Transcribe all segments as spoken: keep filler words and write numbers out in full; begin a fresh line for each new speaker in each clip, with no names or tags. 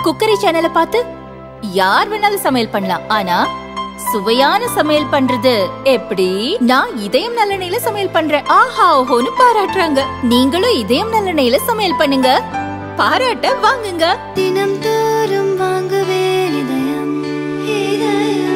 Cookery சேனலை பார்த்து யார் வேணாலும் சமையல் பண்ணலாம். ஆனா சுவையான சமையல் பண்றது எப்படி? நான் இதயம் நல்லெண்ணெயில சமையல் பண்றேன். ஆஹா ஓஹோன்னு பாராட்டுறாங்க. நீங்களும் இதயம் நல்லெண்ணெயில சமையல் பண்ணுங்க, பாராட்ட வாங்குங்க.
தினம் தோறும் வாங்குவே இதயம் இதயம்.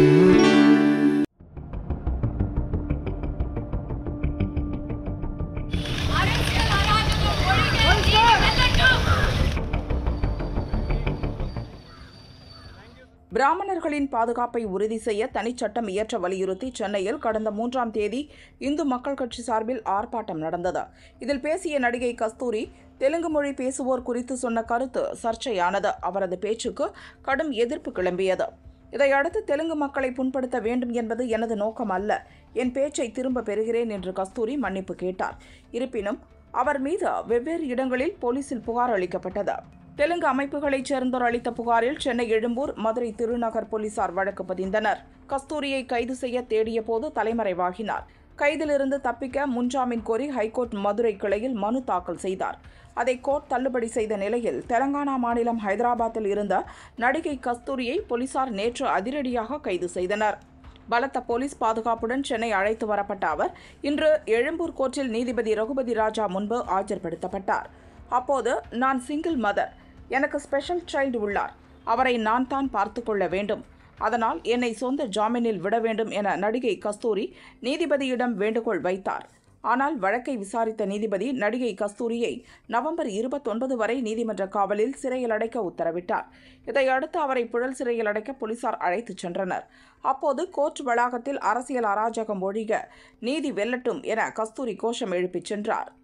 பிராமணர்களின் பாதுகாப்பை உறுதி செய்ய தனிச்சட்டம் இயற்ற வலியுறுத்தி சென்னையில் கடந்த மூன்றாம் தேதி இந்து மக்கள் கட்சி சார்பில் ஆர்ப்பாட்டம் நடந்தது. இதில் பேசிய நடிகை கஸ்தூரி தெலுங்கு மொழி பேசுவோர் குறித்து சொன்ன கருத்து சர்ச்சையானது. அவரது பேச்சுக்கு கடும் எதிர்ப்பு கிளம்பியது. இதையடுத்து தெலுங்கு மக்களை புண்படுத்த வேண்டும் என்பது எனது நோக்கம் அல்ல, என் பேச்சை திரும்ப பெறுகிறேன் என்று கஸ்தூரி மன்னிப்பு கேட்டார். இருப்பினும் அவர் மீது வெவ்வேறு இடங்களில் போலீசில் புகார் அளிக்கப்பட்டது. தெலுங்கு அமைப்புகளைச் சேர்ந்தோர் அளித்த புகாரில் சென்னை எழும்பூர், மதுரை திருநகர் போலீசார் வழக்கு பதிந்தனர். கஸ்தூரியை கைது செய்ய தேடிய போது தலைமறைவாகினார். கைதிலிருந்து தப்பிக்க முன்ஜாமீன் கோரி ஹைகோர்ட் மதுரை கிளையில் மனு தாக்கல் செய்தார். அதை கோர்ட் தள்ளுபடி செய்த நிலையில் தெலங்கானா மாநிலம் ஹைதராபாத்தில் இருந்த நடிகை கஸ்தூரியை போலீசார் நேற்று அதிரடியாக கைது செய்தனர். பலத்த போலீஸ் பாதுகாப்புடன் சென்னை அழைத்து வரப்பட்ட அவர் இன்று எழும்பூர் கோர்ட்டில் நீதிபதி ரகுபதி ராஜா முன்பு ஆஜர்படுத்தப்பட்டார். அப்போது நான் சிங்கிள் மதர், எனக்கு ஸ்பெஷல் சைல்டு உள்ளார், அவரை நான் தான் பார்த்து கொள்ள வேண்டும், அதனால் என்னை சொந்த ஜாமீனில் விட வேண்டும் என நடிகை கஸ்தூரி நீதிபதியிடம் வேண்டுகோள் வைத்தார். ஆனால் வழக்கை விசாரித்த நீதிபதி நடிகை கஸ்தூரியை நவம்பர் இருபத்தொன்பது வரை நீதிமன்ற காவலில் சிறையில் அடைக்க உத்தரவிட்டார். இதையடுத்து அவரை புழல் சிறையில் அடைக்க போலீசார் அழைத்துச் சென்றனர். அப்போது கோர்ட் வளாகத்தில் அரசியல் அராஜகம் ஒழிக, நீதி வெல்லட்டும் என கஸ்தூரி கோஷம் எழுப்பிச் சென்றார்.